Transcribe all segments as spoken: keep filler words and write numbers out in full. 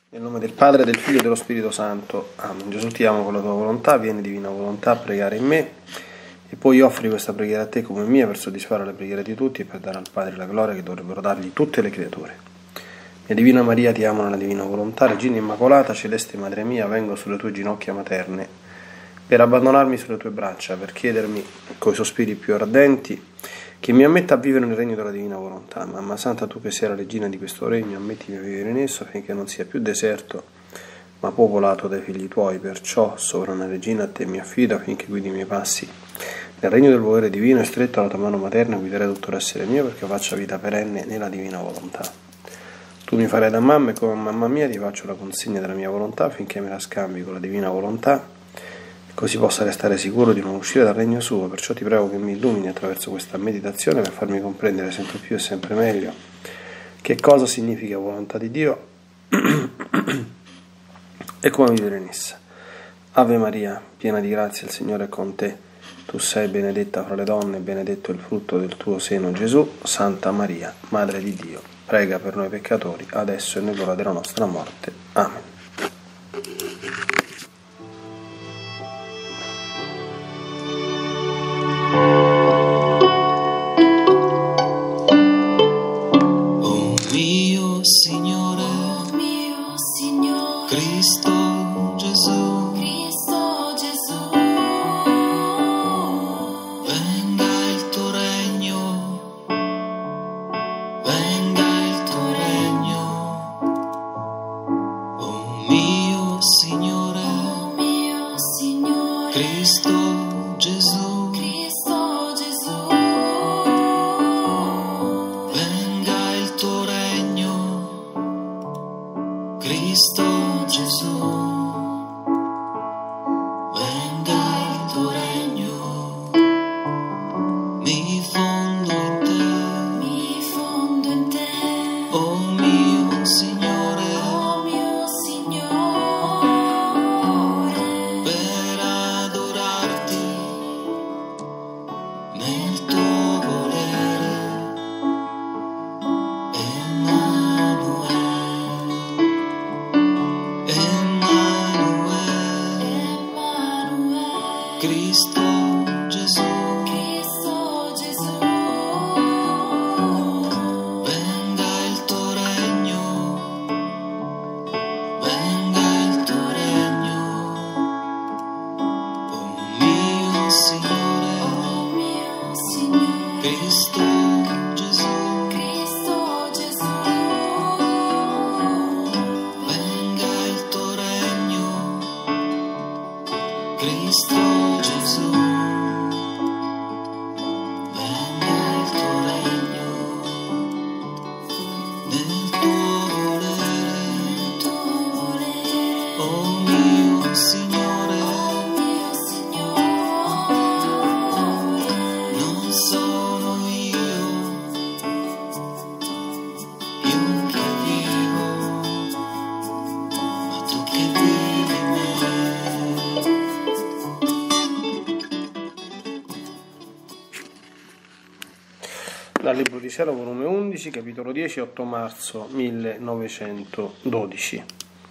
Nel nome del Padre, del Figlio e dello Spirito Santo. Amen. Gesù, ti amo con la tua volontà, vieni divina volontà a pregare in me e poi offri questa preghiera a te come mia per soddisfare le preghiere di tutti e per dare al Padre la gloria che dovrebbero dargli tutte le creature. Mia Divina Maria, ti amo nella divina volontà, Regina Immacolata, Celeste Madre mia, vengo sulle tue ginocchia materne per abbandonarmi sulle tue braccia, per chiedermi coi sospiri più ardenti che mi ammetta a vivere nel regno della divina volontà. Mamma Santa, tu che sei la regina di questo regno, ammettimi a vivere in esso affinché non sia più deserto ma popolato dai figli tuoi. Perciò, sovrana regina, a te mi affido affinché guidi i miei passi nel regno del volere divino e stretto alla tua mano materna guiderai tutto l'essere mio perché faccia vita perenne nella divina volontà. Tu mi farai da mamma e come mamma mia ti faccio la consegna della mia volontà affinché me la scambi con la divina volontà, così possa restare sicuro di non uscire dal regno suo. Perciò ti prego che mi illumini attraverso questa meditazione per farmi comprendere sempre più e sempre meglio che cosa significa volontà di Dio e come vivere in essa. Ave Maria, piena di grazia, il Signore è con te. Tu sei benedetta fra le donne e benedetto il frutto del tuo seno, Gesù. Santa Maria, Madre di Dio, prega per noi peccatori, adesso e nell'ora della nostra morte. Amen. Cristo Gesù, Cristo Gesù, venga il tuo regno, venga il tuo regno, oh mio Signore, oh mio Signore, Cristo Gesù, Cristo Gesù, venga il tuo regno, Cristo Gesù, venga il tuo regno, mi fondo in te, mi fondo in te, oh mio Signore, oh mio Signore, per adorarti nel tuo volere, Emanuele. Cristo Gesù, Cristo Gesù, venga il tuo regno, venga il tuo regno, oh mio Signore, oh mio Signore, Cristo Gesù, Cristo Gesù, venga il tuo regno, Cristo Gesù, venga il tuo regno, nel tuo volere, nel tuo volere, oh mio Signore, oh mio Signore, non sono io più che vivo, ma tu che vivi in me. Dal Libro di Cielo, volume undici, capitolo dieci, otto marzo millenovecentododici.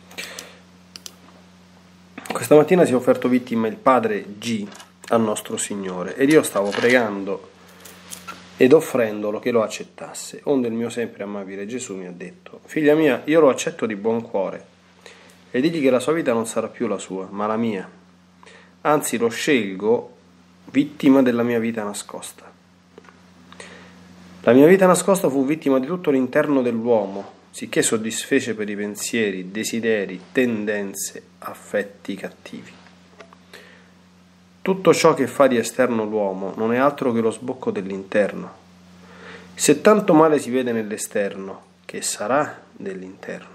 Questa mattina si è offerto vittima il padre G al nostro Signore ed io stavo pregando ed offrendolo che lo accettasse. Onde il mio sempre amabile Gesù mi ha detto: figlia mia, io lo accetto di buon cuore e digli che la sua vita non sarà più la sua, ma la mia. Anzi, lo scelgo vittima della mia vita nascosta. La mia vita nascosta fu vittima di tutto l'interno dell'uomo, sicché soddisfece per i pensieri, desideri, tendenze, affetti cattivi. Tutto ciò che fa di esterno l'uomo non è altro che lo sbocco dell'interno. Se tanto male si vede nell'esterno, che sarà dell'interno?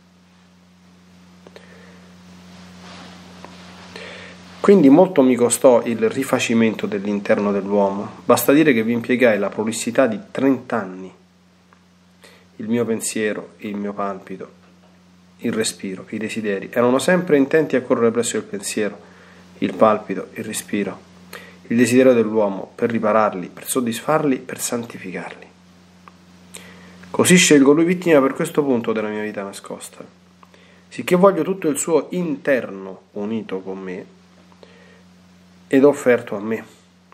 Quindi molto mi costò il rifacimento dell'interno dell'uomo. Basta dire che vi impiegai la prolissità di trent'anni. Il mio pensiero, il mio palpito, il respiro, i desideri erano sempre intenti a correre presso il pensiero, il palpito, il respiro, il desiderio dell'uomo per ripararli, per soddisfarli, per santificarli. Così scelgo lui vittima per questo punto della mia vita nascosta. sicché voglio tutto il suo interno unito con me ed offerto a me,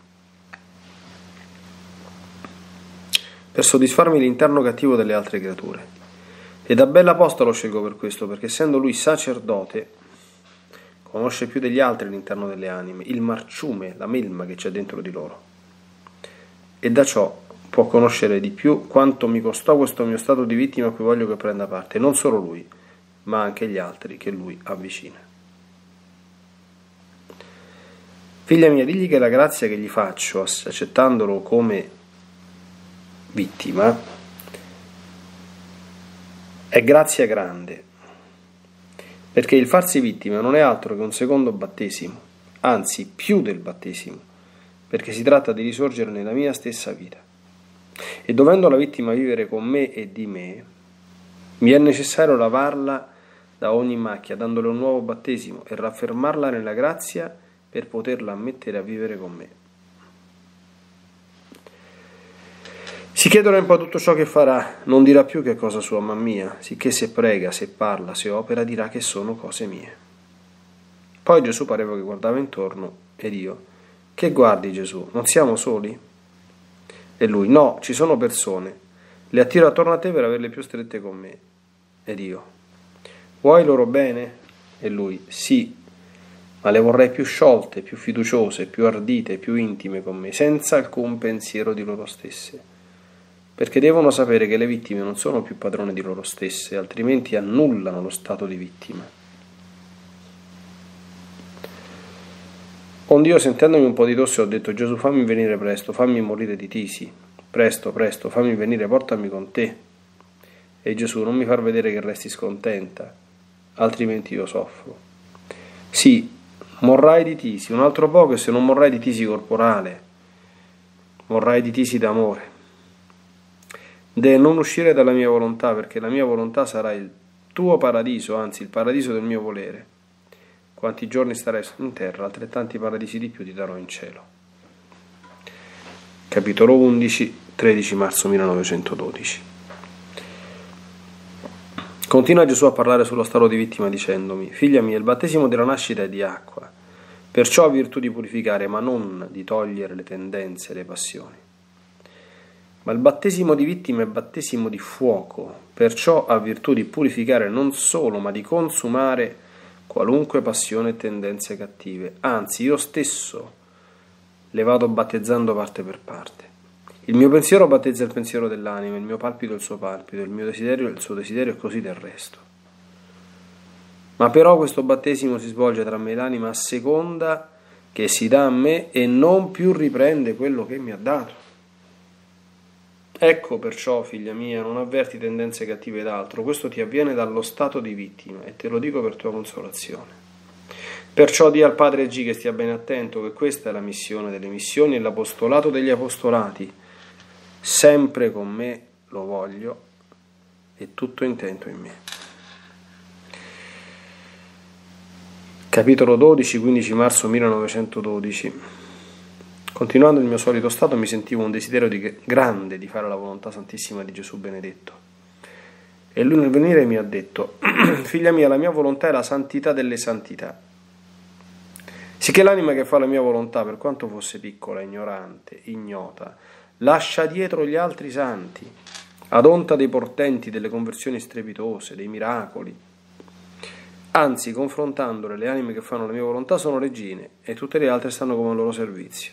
per soddisfarmi l'interno cattivo delle altre creature. Ed Abele apostolo scelgo per questo, perché essendo lui sacerdote, conosce più degli altri l'interno delle anime, il marciume, la melma che c'è dentro di loro, e da ciò può conoscere di più quanto mi costò questo mio stato di vittima a cui voglio che prenda parte, non solo lui, ma anche gli altri che lui avvicina. Figlia mia, digli che la grazia che gli faccio, accettandolo come vittima, è grazia grande, perché il farsi vittima non è altro che un secondo battesimo, anzi più del battesimo, perché si tratta di risorgere nella mia stessa vita. E dovendo la vittima vivere con me e di me, mi è necessario lavarla da ogni macchia, dandole un nuovo battesimo e raffermarla nella grazia per poterla mettere a vivere con me. Si chiederà un po' tutto ciò che farà, non dirà più che è cosa sua ma mia, sicché se prega, se parla, se opera, dirà che sono cose mie. Poi Gesù pareva che guardava intorno, ed io: che guardi, Gesù, non siamo soli? E lui: no, ci sono persone, le attiro attorno a te per averle più strette con me. Ed io: vuoi loro bene? E lui: sì, ma le vorrei più sciolte, più fiduciose, più ardite, più intime con me, senza alcun pensiero di loro stesse, perché devono sapere che le vittime non sono più padrone di loro stesse, altrimenti annullano lo stato di vittima. Onde io, sentendomi un po' di tosse, ho detto: Gesù, fammi venire presto, fammi morire di tisi, presto, presto, fammi venire, portami con te. E Gesù: non mi far vedere che resti scontenta, altrimenti io soffro. Sì, morrai di tisi, un altro poco, e se non morrai di tisi corporale, morrai di tisi d'amore. De non uscire dalla mia volontà, perché la mia volontà sarà il tuo paradiso, anzi il paradiso del mio volere. Quanti giorni starai in terra, altrettanti paradisi di più ti darò in cielo. Capitolo undici, tredici marzo millenovecentododici. Continua Gesù a parlare sullo stato di vittima dicendomi: figlia mia, il battesimo della nascita è di acqua, perciò ha virtù di purificare, ma non di togliere le tendenze e le passioni. Ma il battesimo di vittima è battesimo di fuoco, perciò ha virtù di purificare non solo, ma di consumare qualunque passione e tendenze cattive. Anzi, io stesso le vado battezzando parte per parte. Il mio pensiero battezza il pensiero dell'anima, il mio palpito il suo palpito, il mio desiderio il suo desiderio, e così del resto. Ma però questo battesimo si svolge tra me e l'anima a seconda che si dà a me e non più riprende quello che mi ha dato. Ecco perciò, figlia mia, non avverti tendenze cattive d'altro, questo ti avviene dallo stato di vittima, e te lo dico per tua consolazione. Perciò di al padre G che stia ben attento, che questa è la missione delle missioni e l'apostolato degli apostolati. Sempre con me lo voglio e tutto intento in me. Capitolo dodici, quindici marzo millenovecentododici. Continuando il mio solito stato, mi sentivo un desiderio di grande di fare la volontà santissima di Gesù benedetto. E lui nel venire mi ha detto: figlia mia, la mia volontà è la santità delle santità. Sicché l'anima che fa la mia volontà, per quanto fosse piccola, ignorante, ignota, lascia dietro gli altri santi, ad onta dei portenti, delle conversioni strepitose, dei miracoli. Anzi, confrontandole, le anime che fanno la mia volontà sono regine, e tutte le altre stanno come al loro servizio.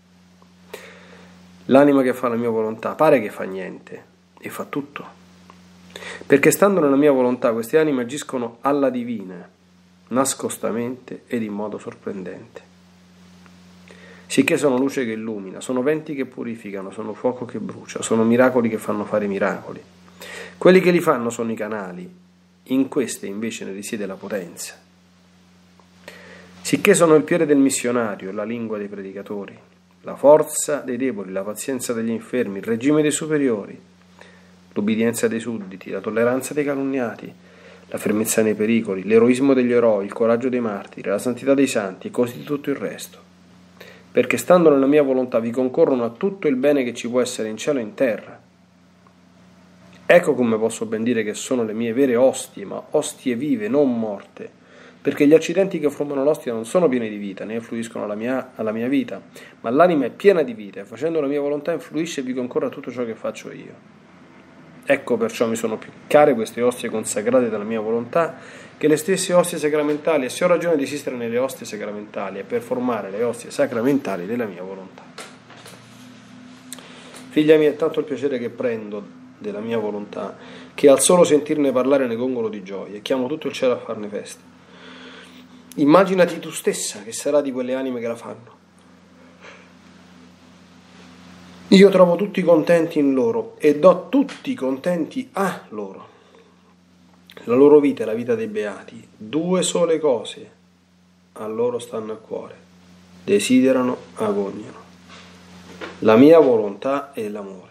L'anima che fa la mia volontà pare che fa niente, e fa tutto, perché stando nella mia volontà queste anime agiscono alla divina, nascostamente ed in modo sorprendente. Sicché sono luce che illumina, sono venti che purificano, sono fuoco che brucia, sono miracoli che fanno fare miracoli. Quelli che li fanno sono i canali, in queste invece ne risiede la potenza. Sicché sono il piede del missionario, la lingua dei predicatori, la forza dei deboli, la pazienza degli infermi, il regime dei superiori, l'ubbidienza dei sudditi, la tolleranza dei calunniati, la fermezza nei pericoli, l'eroismo degli eroi, il coraggio dei martiri, la santità dei santi e così di tutto il resto. Perché stando nella mia volontà vi concorrono a tutto il bene che ci può essere in cielo e in terra. Ecco come posso ben dire che sono le mie vere ostie, ma ostie vive, non morte, perché gli accidenti che formano l'ostia non sono pieni di vita, né influiscono alla mia, alla mia vita, ma l'anima è piena di vita, e facendo la mia volontà influisce e vivo ancora tutto ciò che faccio io. Ecco perciò mi sono più care queste ostie consacrate dalla mia volontà che le stesse ostie sacramentali, e se ho ragione di esistere nelle ostie sacramentali è per formare le ostie sacramentali della mia volontà. Figlia mia, è tanto il piacere che prendo della mia volontà che al solo sentirne parlare ne gongolo di gioia e chiamo tutto il cielo a farne festa. Immaginati tu stessa che sarà di quelle anime che la fanno. Io trovo tutti contenti in loro e do tutti contenti a loro. La loro vita è la vita dei beati. Due sole cose a loro stanno a cuore, desiderano, agognano: la mia volontà e l'amore.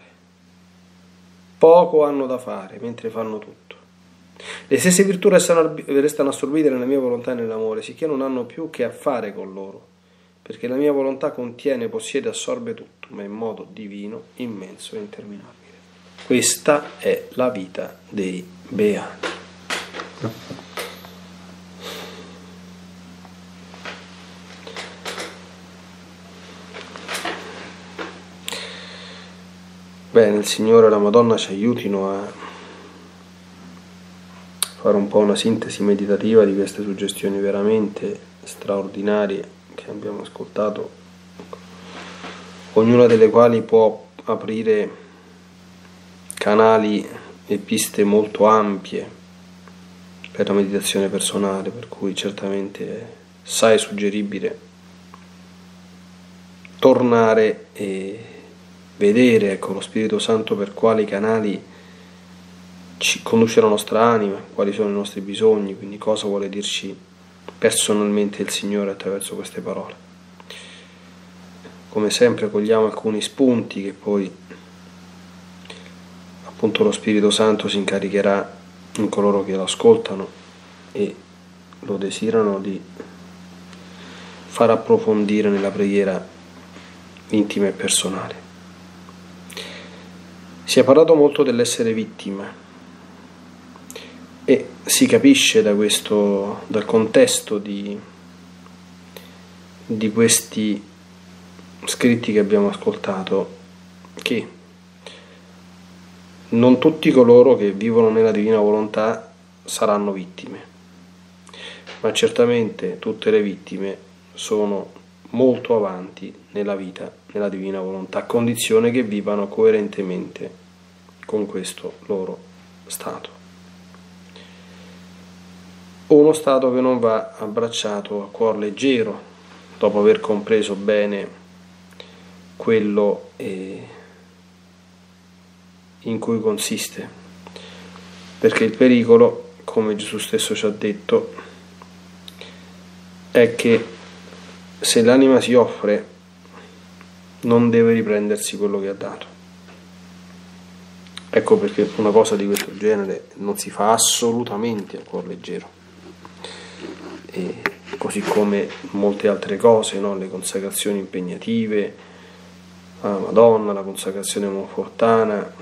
Poco hanno da fare mentre fanno tutto. Le stesse virtù restano, restano assorbite nella mia volontà e nell'amore, sicché non hanno più che a fare con loro, perché la mia volontà contiene, possiede, assorbe tutto, ma in modo divino, immenso e interminabile. Questa è la vita dei beati. Bene, il Signore e la Madonna ci aiutino a fare un po' una sintesi meditativa di queste suggestioni veramente straordinarie che abbiamo ascoltato, ognuna delle quali può aprire canali e piste molto ampie per la meditazione personale, per cui certamente è assai suggeribile tornare e vedere, ecco, lo Spirito Santo per quali canali ci conduce la nostra anima, quali sono i nostri bisogni, quindi cosa vuole dirci personalmente il Signore attraverso queste parole. Come sempre cogliamo alcuni spunti che poi appunto lo Spirito Santo si incaricherà in coloro che lo ascoltano e lo desiderano di far approfondire nella preghiera intima e personale. Si è parlato molto dell'essere vittima e si capisce da questo, dal contesto di, di questi scritti che abbiamo ascoltato, che non tutti coloro che vivono nella divina volontà saranno vittime, ma certamente tutte le vittime sono molto avanti nella vita, nella divina volontà, a condizione che vivano coerentemente con questo loro stato. Uno stato che non va abbracciato a cuor leggero, dopo aver compreso bene quello eh, in cui consiste, perché il pericolo, come Gesù stesso ci ha detto, è che se l'anima si offre non deve riprendersi quello che ha dato. Ecco perché una cosa di questo genere non si fa assolutamente a cuor leggero, e così come molte altre cose, no? Le consacrazioni impegnative alla Madonna, la consacrazione monfortana.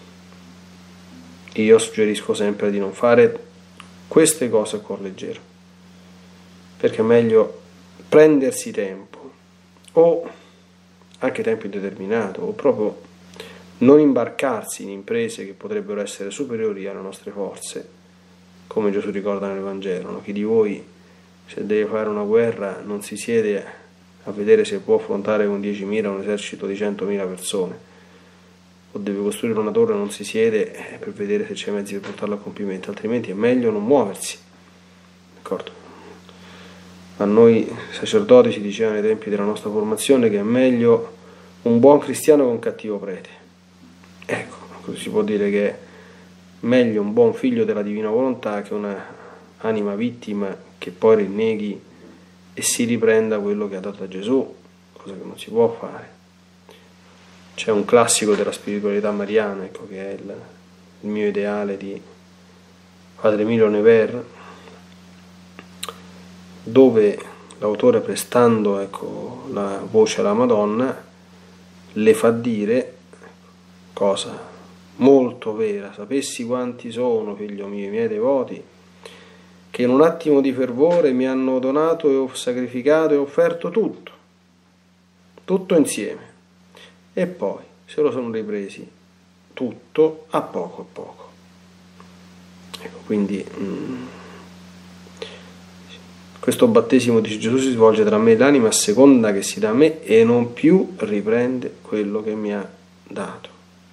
Io suggerisco sempre di non fare queste cose a cuor leggero, perché è meglio prendersi tempo, o anche tempo indeterminato, o proprio non imbarcarsi in imprese che potrebbero essere superiori alle nostre forze, come Gesù ricorda nel Vangelo, no? Chi di voi, se deve fare una guerra, non si siede a vedere se può affrontare con diecimila un esercito di centomila persone, o deve costruire una torre, non si siede per vedere se c'è mezzi per portarla a compimento, altrimenti è meglio non muoversi, d'accordo? A noi sacerdoti ci dicevano ai tempi della nostra formazione che è meglio un buon cristiano che un cattivo prete. Ecco, così si può dire che è meglio un buon figlio della divina volontà che una anima vittima che poi rinneghi e si riprenda quello che ha dato a Gesù, cosa che non si può fare. C'è un classico della spiritualità mariana, ecco, che è il, il mio ideale di Padre Emilio Nevers, dove l'autore, prestando, ecco, la voce alla Madonna, le fa dire cosa molto vera. Sapessi quanti sono, figlio mio, i miei devoti, che in un attimo di fervore mi hanno donato e ho sacrificato e offerto tutto, tutto insieme, e poi se lo sono ripresi tutto a poco a poco. Ecco, quindi mm, questo battesimo, dice Gesù, si svolge tra me e l'anima a seconda che si dà a me e non più riprende quello che mi ha dato.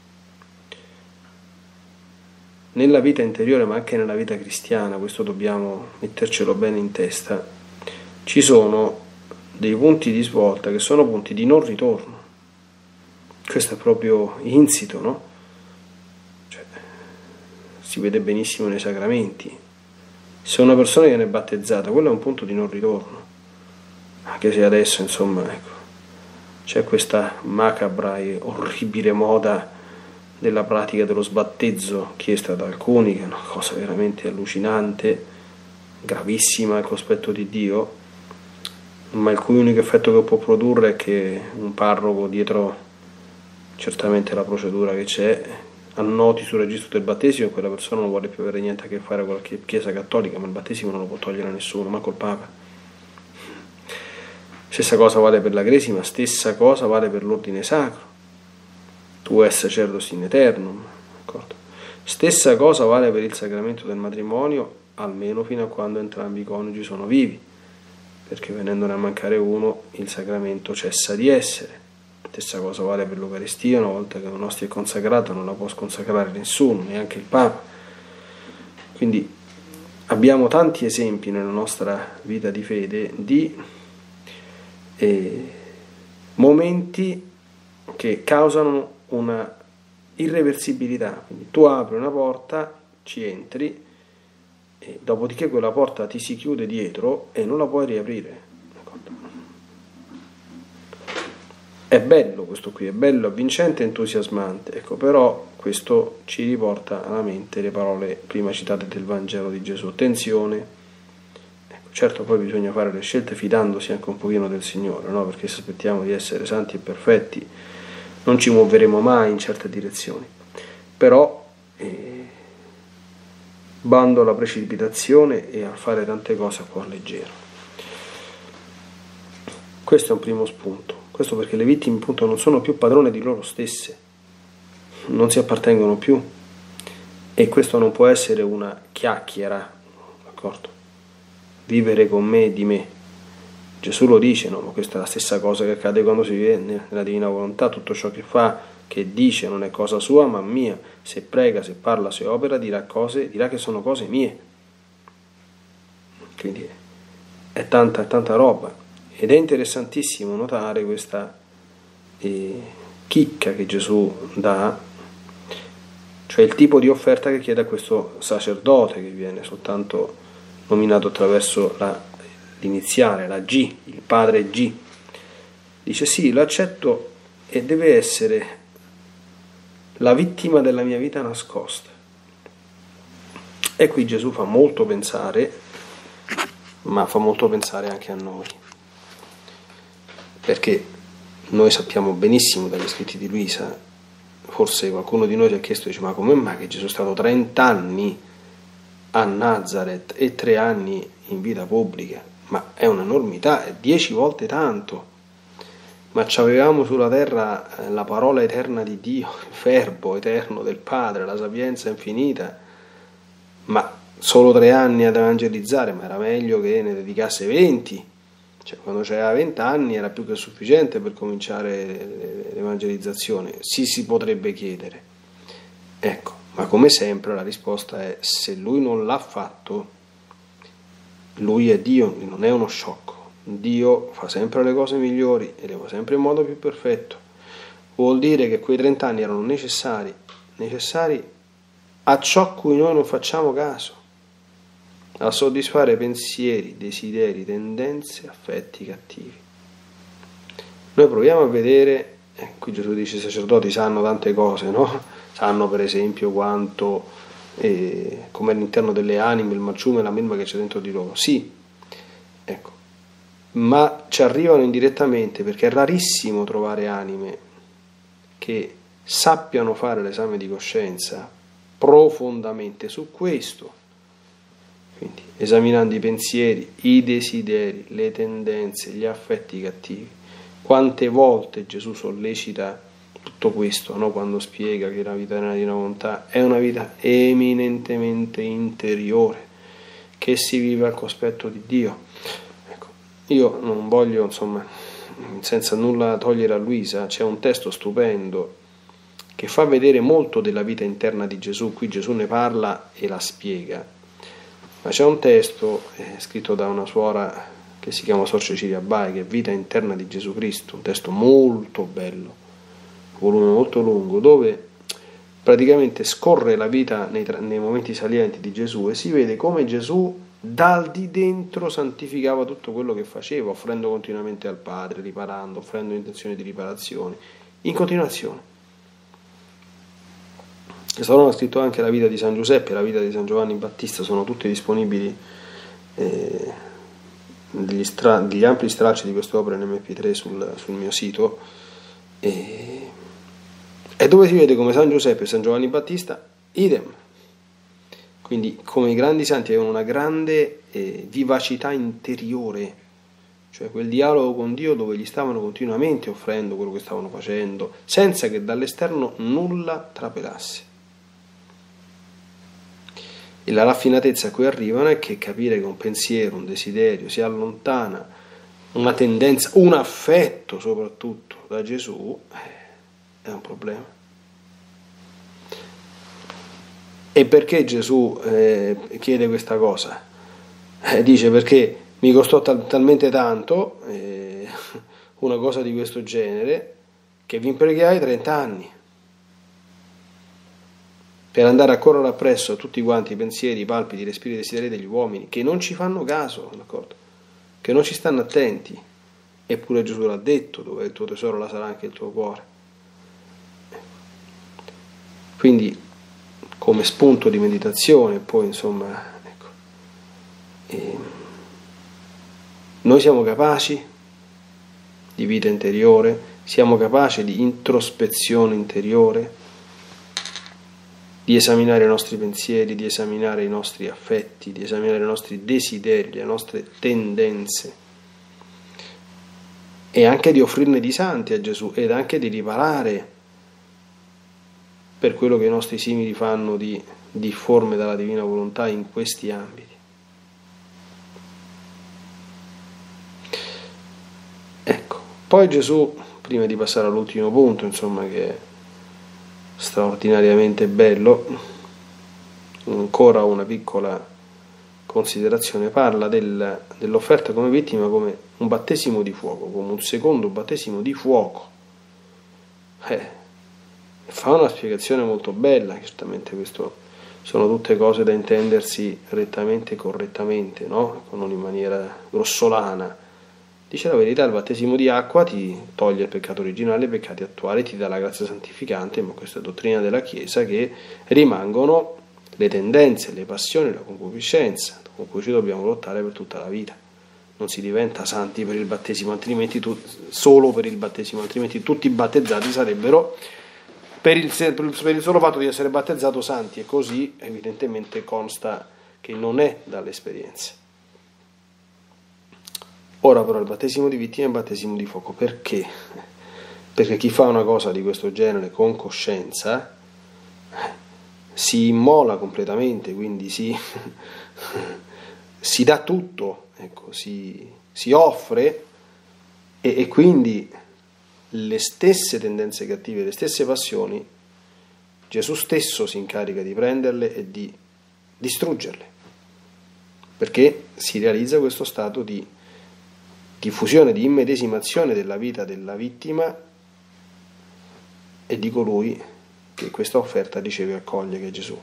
Nella vita interiore, ma anche nella vita cristiana, questo dobbiamo mettercelo bene in testa, ci sono dei punti di svolta che sono punti di non ritorno. Questo è proprio insito, no? Cioè, si vede benissimo nei sacramenti. Se una persona viene battezzata, quello è un punto di non ritorno, anche se adesso, insomma, ecco, c'è questa macabra e orribile moda della pratica dello sbattezzo chiesta da alcuni, che è una cosa veramente allucinante, gravissima al cospetto di Dio, ma il cui unico effetto che può produrre è che un parroco, dietro certamente la procedura che c'è, annoti sul registro del battesimo e quella persona non vuole più avere niente a che fare con la Chiesa cattolica, ma il battesimo non lo può togliere a nessuno, manco il Papa. Stessa cosa vale per la Cresima, stessa cosa vale per l'ordine sacro. Tu es sacerdos in aeternum, d'accordo? Stessa cosa vale per il sacramento del matrimonio, almeno fino a quando entrambi i coniugi sono vivi, perché venendone a mancare uno il sacramento cessa di essere. Stessa cosa vale per l'Eucaristia, una volta che un'ostia è consacrata non la può sconsacrare nessuno, neanche il Papa. Quindi abbiamo tanti esempi nella nostra vita di fede di eh, momenti che causano una irreversibilità. Quindi tu apri una porta, ci entri, e dopodiché quella porta ti si chiude dietro e non la puoi riaprire. È bello questo qui, è bello, avvincente, entusiasmante, ecco, però questo ci riporta alla mente le parole prima citate del Vangelo di Gesù. Attenzione, ecco, certo poi bisogna fare le scelte fidandosi anche un pochino del Signore, no? Perché se aspettiamo di essere santi e perfetti non ci muoveremo mai in certe direzioni, però eh, bando alla precipitazione e a fare tante cose a cuor leggero. Questo è un primo spunto. Questo perché le vittime, appunto, non sono più padrone di loro stesse, non si appartengono più, e questo non può essere una chiacchiera, d'accordo? Vivere con me e di me. Gesù lo dice, no? Ma questa è la stessa cosa che accade quando si vive nella divina volontà. Tutto ciò che fa, che dice, non è cosa sua ma mia. Se prega, se parla, se opera, dirà cose, dirà che sono cose mie. Quindi è tanta, è tanta roba. Ed è interessantissimo notare questa eh, chicca che Gesù dà, cioè il tipo di offerta che chiede a questo sacerdote, che viene soltanto nominato attraverso la, l'iniziale, la G, il padre G. Dice: sì, lo accetto, e deve essere la vittima della mia vita nascosta. E qui Gesù fa molto pensare, ma fa molto pensare anche a noi. Perché noi sappiamo benissimo dagli scritti di Luisa, forse qualcuno di noi si è chiesto, dice, ma come mai che Gesù è stato trenta anni a Nazareth e tre anni in vita pubblica? Ma è un'enormità, è dieci volte tanto. Ma c'avevamo sulla terra la parola eterna di Dio, il verbo eterno del Padre, la sapienza infinita, ma solo tre anni ad evangelizzare, ma era meglio che ne dedicasse venti. Cioè, quando c'era venti anni era più che sufficiente per cominciare l'evangelizzazione, si si potrebbe chiedere. Ecco, ma come sempre la risposta è: se lui non l'ha fatto, lui è Dio, non è uno sciocco. Dio fa sempre le cose migliori e le fa sempre in modo più perfetto. Vuol dire che quei trenta anni erano necessari, necessari a ciò cui noi non facciamo caso, a soddisfare pensieri, desideri, tendenze, affetti cattivi. Noi proviamo a vedere, eh, qui Gesù dice i sacerdoti sanno tante cose, no? Sanno per esempio quanto, eh, come all'interno delle anime, il marciume e la melma che c'è dentro di loro. Sì, ecco, ma ci arrivano indirettamente, perché è rarissimo trovare anime che sappiano fare l'esame di coscienza profondamente su questo, quindi esaminando i pensieri, i desideri, le tendenze, gli affetti cattivi. Quante volte Gesù sollecita tutto questo, no? Quando spiega che la vita nella divina volontà è una vita eminentemente interiore, che si vive al cospetto di Dio. Ecco, io non voglio, insomma, senza nulla togliere a Luisa, c'è un testo stupendo che fa vedere molto della vita interna di Gesù. Qui Gesù ne parla e la spiega, ma c'è un testo eh, scritto da una suora che si chiama Sor Cecilia Bai, che è Vita interna di Gesù Cristo, un testo molto bello, volume molto lungo, dove praticamente scorre la vita nei, nei momenti salienti di Gesù e si vede come Gesù dal di dentro santificava tutto quello che faceva, offrendo continuamente al Padre, riparando, offrendo intenzioni di riparazione, in continuazione. Quest'anno ha scritto anche la vita di San Giuseppe e la vita di San Giovanni Battista, sono tutte disponibili, eh, degli, stra- degli ampli stralci di queste opere in emme pi tre sul, sul mio sito, e, e dove si vede come San Giuseppe e San Giovanni Battista, idem. Quindi come i grandi santi avevano una grande eh, vivacità interiore, cioè quel dialogo con Dio dove gli stavano continuamente offrendo quello che stavano facendo, senza che dall'esterno nulla trapelasse. E la raffinatezza a cui arrivano è che capire che un pensiero, un desiderio si allontana, una tendenza, un affetto soprattutto da Gesù, eh, è un problema. E perché Gesù eh, chiede questa cosa? Eh, dice perché mi costò tal- talmente tanto eh, una cosa di questo genere che vi impreghiai trenta anni per andare a correre appresso a tutti quanti i pensieri, i palpiti, i respiri, i desideri degli uomini che non ci fanno caso, d'accordo? Che non ci stanno attenti. Eppure Gesù l'ha detto, dove è il tuo tesoro là sarà anche il tuo cuore. Quindi come spunto di meditazione, poi insomma, ecco, e noi siamo capaci di vita interiore, siamo capaci di introspezione interiore, di esaminare i nostri pensieri, di esaminare i nostri affetti, di esaminare i nostri desideri, le nostre tendenze, e anche di offrirne di santi a Gesù ed anche di riparare per quello che i nostri simili fanno di difforme dalla divina volontà in questi ambiti. Ecco, poi Gesù, prima di passare all'ultimo punto, insomma, che è straordinariamente bello, ancora una piccola considerazione, parla del, dell'offerta come vittima come un battesimo di fuoco, come un secondo battesimo di fuoco. Eh, fa una spiegazione molto bella, certamente questo sono tutte cose da intendersi rettamente e correttamente, no? Non in maniera grossolana. Dice la verità, il battesimo di acqua ti toglie il peccato originale, i peccati attuali, ti dà la grazia santificante, ma questa è dottrina della Chiesa, che rimangono le tendenze, le passioni, la concupiscenza, con cui ci dobbiamo lottare per tutta la vita. Non si diventa santi per il battesimo, altrimenti tu, solo per il battesimo, altrimenti tutti i battezzati sarebbero per il, per il solo fatto di essere battezzato santi, e così evidentemente consta che non è dall'esperienza. Ora però il battesimo di vittima è il battesimo di fuoco. Perché? Perché chi fa una cosa di questo genere con coscienza si immola completamente, quindi si, si dà tutto, ecco, si, si offre, e, e quindi le stesse tendenze cattive, le stesse passioni, Gesù stesso si incarica di prenderle e di distruggerle, perché si realizza questo stato di diffusione, di immedesimazione della vita della vittima e di colui che questa offerta riceve e accoglie, che è Gesù.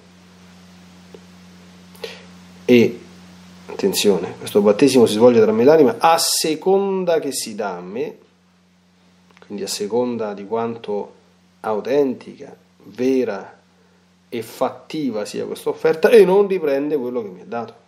E attenzione, questo battesimo si svolge tra me e l'anima a seconda che si dà a me, quindi a seconda di quanto autentica, vera e fattiva sia questa offerta, e non riprende quello che mi è dato.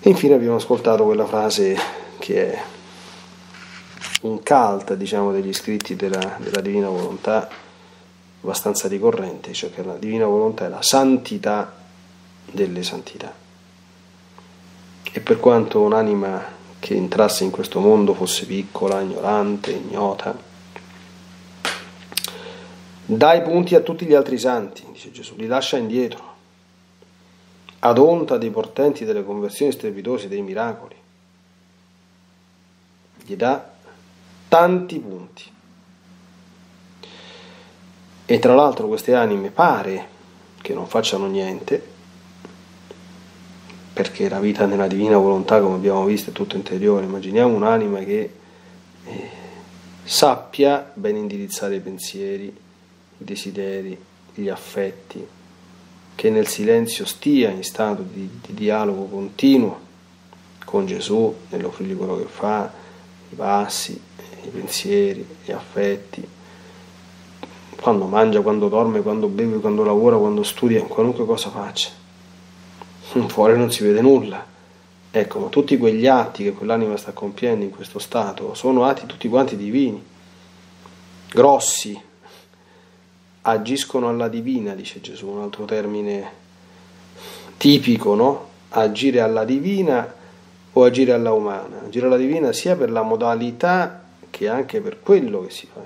E infine abbiamo ascoltato quella frase che è un cult, diciamo, degli scritti della, della Divina Volontà, abbastanza ricorrente, cioè che la Divina Volontà è la santità delle santità. E per quanto un'anima che entrasse in questo mondo fosse piccola, ignorante, ignota, dà i punti a tutti gli altri santi, dice Gesù, li lascia indietro, ad onta dei portenti delle conversioni strepitose, dei miracoli, gli dà tanti punti. E tra l'altro queste anime pare che non facciano niente, perché la vita nella divina volontà, come abbiamo visto, è tutto interiore. Immaginiamo un'anima che eh, sappia ben indirizzare i pensieri, i desideri, gli affetti, che nel silenzio stia in stato di, di dialogo continuo con Gesù, nell'offrirgli quello che fa, i passi, i pensieri, gli affetti, quando mangia, quando dorme, quando beve, quando lavora, quando studia, qualunque cosa faccia. Fuori non si vede nulla. Ecco, ma tutti quegli atti che quell'anima sta compiendo in questo stato sono atti tutti quanti divini, grossi, agiscono alla divina, dice Gesù, un altro termine tipico, no? Agire alla divina o agire alla umana. Agire alla divina sia per la modalità che anche per quello che si fa.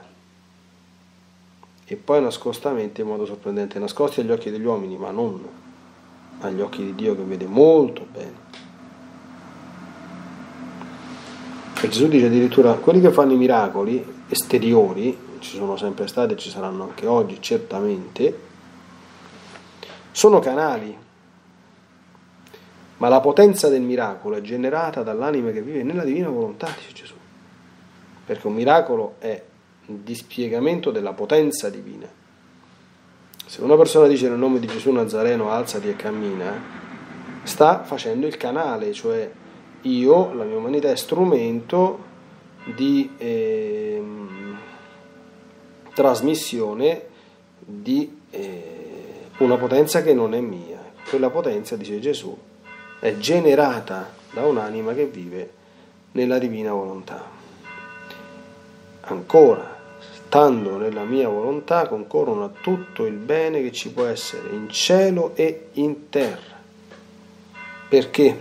E poi nascostamente in modo sorprendente, nascosti agli occhi degli uomini, ma non agli occhi di Dio che vede molto bene. E Gesù dice addirittura, quelli che fanno i miracoli esteriori, ci sono sempre stati e ci saranno anche oggi, certamente, sono canali, ma la potenza del miracolo è generata dall'anima che vive nella divina volontà, dice Gesù, perché un miracolo è il dispiegamento della potenza divina. Se una persona dice nel nome di Gesù Nazareno alzati e cammina, sta facendo il canale, cioè io, la mia umanità, è strumento di eh, trasmissione di eh, una potenza che non è mia. Quella potenza, dice Gesù, è generata da un'anima che vive nella divina volontà. Ancora, stando nella mia volontà, concorrono a tutto il bene che ci può essere in cielo e in terra. Perché?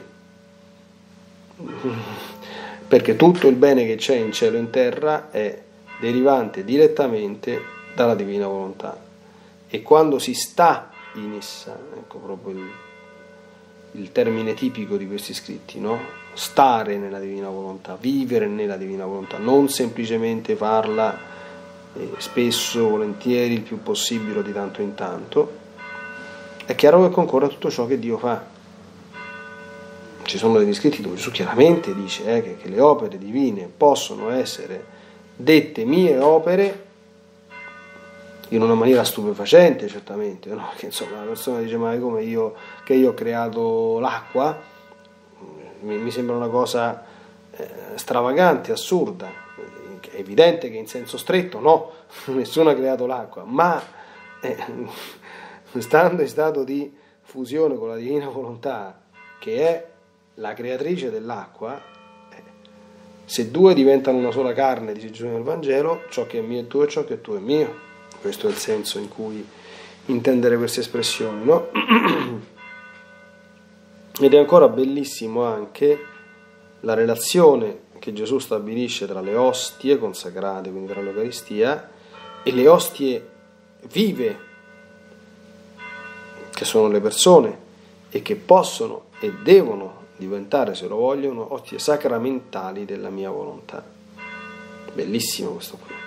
Perché tutto il bene che c'è in cielo e in terra è derivante direttamente dalla divina volontà. E quando si sta in essa, ecco proprio il, il termine tipico di questi scritti, no? Stare nella divina volontà, vivere nella divina volontà, non semplicemente farla spesso, volentieri, il più possibile o di tanto in tanto, è chiaro che concorre a tutto ciò che Dio fa. Ci sono degli scritti dove Gesù chiaramente dice eh, che, che le opere divine possono essere dette mie opere in una maniera stupefacente, certamente, no? Che insomma la persona dice ma come io che io ho creato l'acqua, mi, mi sembra una cosa eh, stravagante, assurda. È evidente che in senso stretto no, nessuno ha creato l'acqua, ma eh, stando in stato di fusione con la divina volontà, che è la creatrice dell'acqua, eh, se due diventano una sola carne, dice Gesù nel Vangelo, ciò che è mio è tuo e ciò che è tuo è mio. Questo è il senso in cui intendere queste espressioni, no? Ed è ancora bellissimo anche la relazione che Gesù stabilisce tra le ostie consacrate, quindi tra l'Eucaristia, e le ostie vive, che sono le persone e che possono e devono diventare, se lo vogliono, ostie sacramentali della mia volontà. Bellissimo questo qui.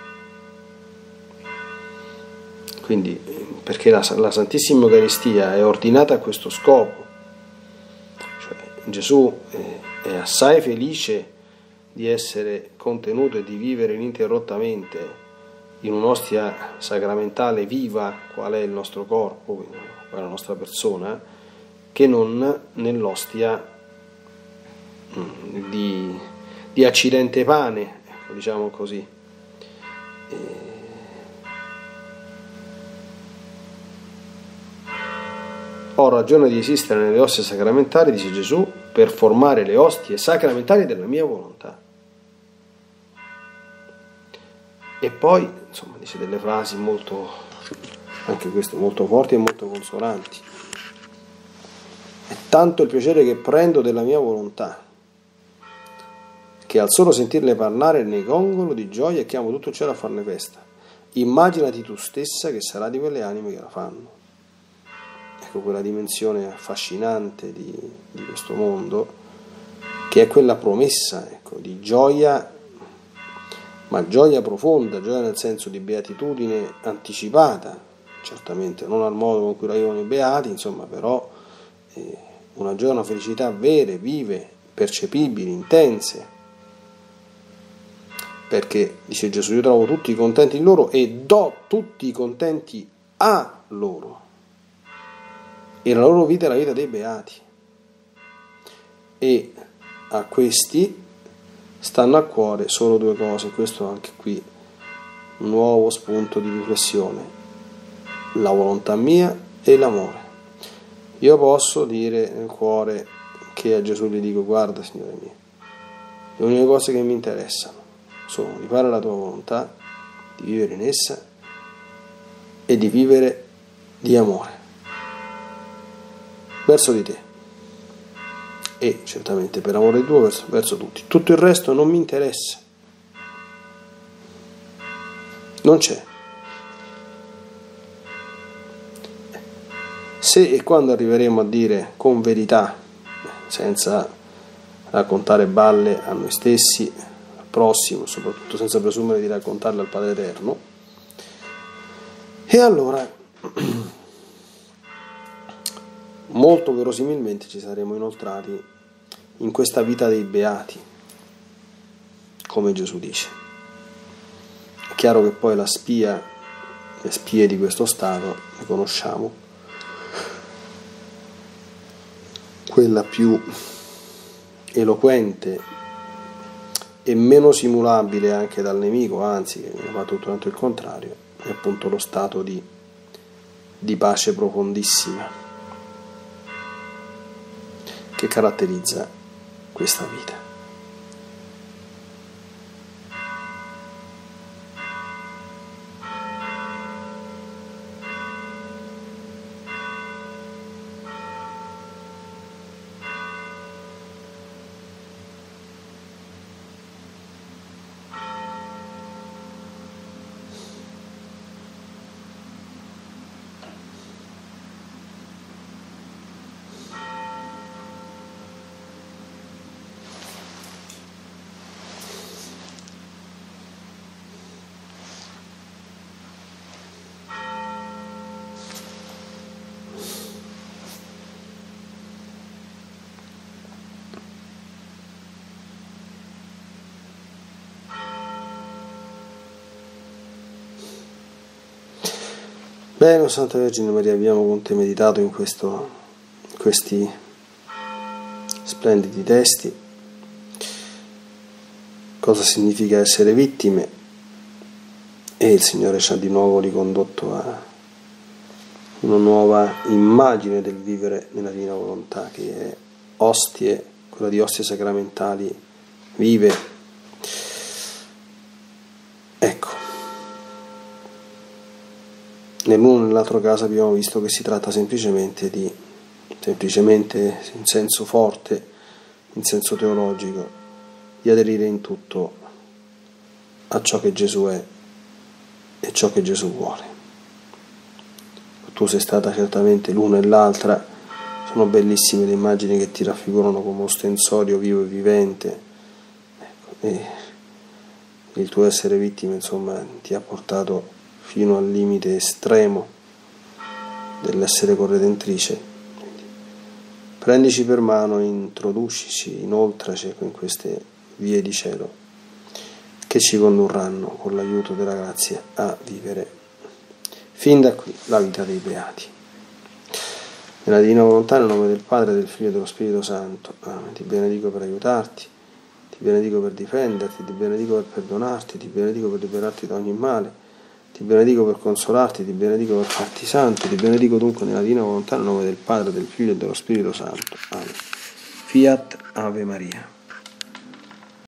Quindi, perché la, la Santissima Eucaristia è ordinata a questo scopo, cioè Gesù è assai felice di essere contenuto e di vivere ininterrottamente in un'ostia sacramentale viva, qual è il nostro corpo, qual è la nostra persona, che non nell'ostia di, di accidente pane, ecco, diciamo così. E ho ragione di esistere nelle ostie sacramentali, dice Gesù, per formare le ostie sacramentali della mia volontà. E poi, insomma, dice delle frasi molto, anche queste molto forti e molto consolanti. È tanto il piacere che prendo della mia volontà, che al solo sentirne parlare ne gongolo di gioia e chiamo tutto il cielo a farne festa. Immaginati tu stessa che sarà di quelle anime che la fanno. Ecco quella dimensione affascinante di, di questo mondo, che è quella promessa, ecco, di gioia, ma gioia profonda, gioia nel senso di beatitudine anticipata, certamente non al modo con cui la vivono i beati, insomma, però eh, una gioia, una felicità vere, vive, percepibili, intense. Perché, dice Gesù, io trovo tutti contenti in loro e do tutti contenti a loro. E la loro vita è la vita dei beati. E a questi stanno a cuore solo due cose, questo anche qui un nuovo spunto di riflessione: la volontà mia e l'amore. Io posso dire nel cuore che a Gesù gli dico: guarda, Signore mio, le uniche cose che mi interessano sono di fare la tua volontà, di vivere in essa e di vivere di amore verso di te e certamente per amore tuo verso, verso tutti. Tutto il resto non mi interessa, non c'è. Se e quando arriveremo a dire con verità, senza raccontare balle a noi stessi, prossimo, soprattutto senza presumere di raccontarle al Padre Eterno, e allora molto verosimilmente ci saremo inoltrati in questa vita dei beati, come Gesù dice. È chiaro che poi la spia, le spie di questo stato le conosciamo, quella più eloquente e meno simulabile anche dal nemico, anzi che viene fatto tutto il contrario, è appunto lo stato di, di pace profondissima che caratterizza questa vita. Bene, Santa Vergine Maria, abbiamo con te meditato in questo, questi splendidi testi, cosa significa essere vittime, e il Signore ci ha di nuovo ricondotto a una nuova immagine del vivere nella Divina Volontà, che è ostie, quella di ostie sacramentali vive. Ecco. Nell'uno e nell'altro caso abbiamo visto che si tratta semplicemente di, semplicemente in senso forte, in senso teologico, di aderire in tutto a ciò che Gesù è e ciò che Gesù vuole. Tu sei stata certamente l'una e l'altra, sono bellissime le immagini che ti raffigurano come ostensorio vivo e vivente, ecco, e il tuo essere vittima, insomma, ti ha portato fino al limite estremo dell'essere corredentrice. Prendici per mano, introducici, inoltraci in queste vie di cielo che ci condurranno con l'aiuto della grazia a vivere fin da qui la vita dei beati. Nella Divina Volontà, nel nome del Padre, del Figlio e dello Spirito Santo. Amen. Ti benedico per aiutarti, ti benedico per difenderti, ti benedico per perdonarti, ti benedico per liberarti da ogni male, ti benedico per consolarti, ti benedico per farti santo, ti benedico dunque nella Divina Volontà, nel nome del Padre, del Figlio e dello Spirito Santo. Amen. Fiat Ave Maria.